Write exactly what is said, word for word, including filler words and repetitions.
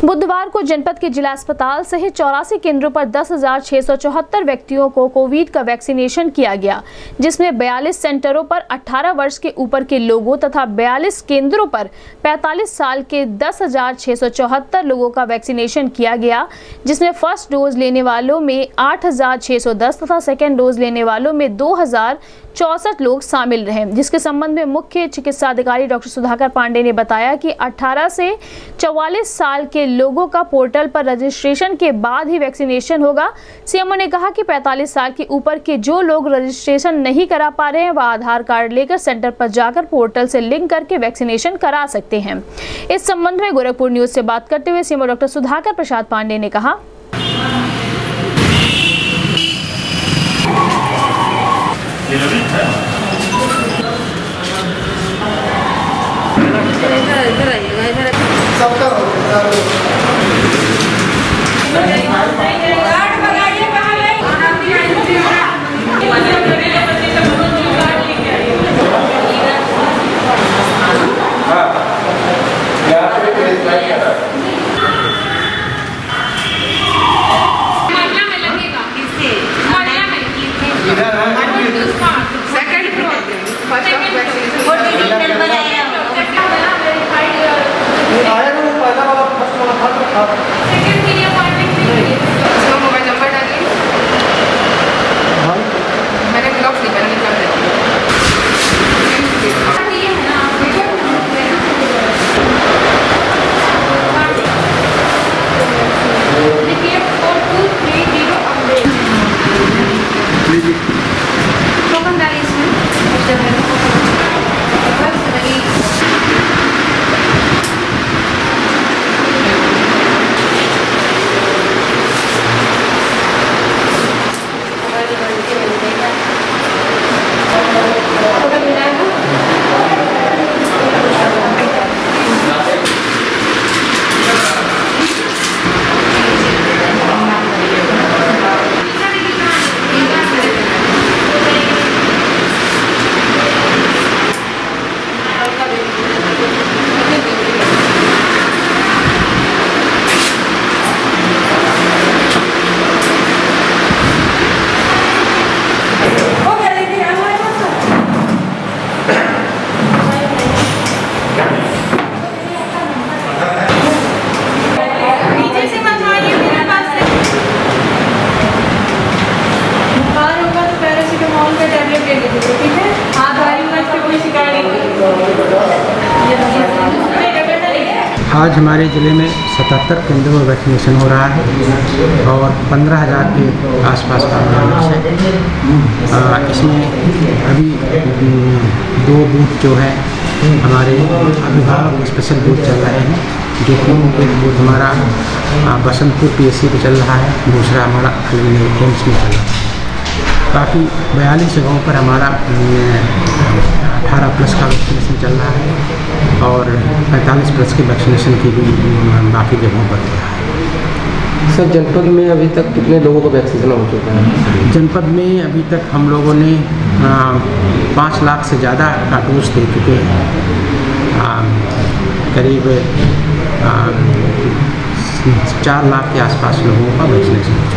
बुधवार को जनपद के जिला अस्पताल सहित चौरासी केंद्रों पर दस हजार छह सौ चौहत्तर व्यक्तियों को कोविड का वैक्सीनेशन किया गया, जिसमें बयालीस सेंटरों पर अठारह वर्ष के ऊपर के लोगों तथा बयालीस केंद्रों पर पैंतालीस साल के दस हजार छह सौ चौहत्तर लोगों का वैक्सीनेशन किया गया, जिसमें फर्स्ट डोज लेने वालों में आठ हजार छह सौ दस तथा सेकेंड डोज लेने वालों में दो हजार चौसठ लोग शामिल रहे। जिसके संबंध में मुख्य चिकित्सा अधिकारी डॉक्टर सुधाकर पांडे ने बताया कि अठारह से चौवालीस साल के लोगों का पोर्टल पर रजिस्ट्रेशन के बाद ही वैक्सीनेशन होगा। सीएमओ ने कहा कि पैंतालीस साल के ऊपर के जो लोग रजिस्ट्रेशन नहीं करा पा रहे हैं वह आधार कार्ड लेकर सेंटर पर जाकर पोर्टल से लिंक करके वैक्सीनेशन करा सकते हैं। इस संबंध में गोरखपुर न्यूज से बात करते हुए सीएमओ डॉक्टर सुधाकर प्रसाद पांडे ने कहा, आज हमारे ज़िले में सतहत्तर केंद्रों में वैक्सीनेशन हो रहा है और पंद्रह हज़ार के आसपास का लक्ष्य है। इसमें अभी दो बूथ जो है हमारे अभिभावक स्पेशल बूथ चल रहे हैं, जो कि एक बूथ हमारा बसंतपुर पीएससी पे चल रहा है, दूसरा हमारा एम्स में चल रहा है। बाकी बयालीस जगहों पर हमारा अठारह प्लस का वैक्सीनेशन चल रहा है और पैंतालीस प्लस के वैक्सीनेशन की भी बाकी जगहों पर हो रहा है। सर, जनपद में अभी तक कितने लोगों को वैक्सीनेशन हो चुका है? जनपद में अभी तक हम लोगों ने पाँच लाख से ज़्यादा का डोज दे चुके हैं। करीब चार लाख के आसपास लोगों का वैक्सीनेशन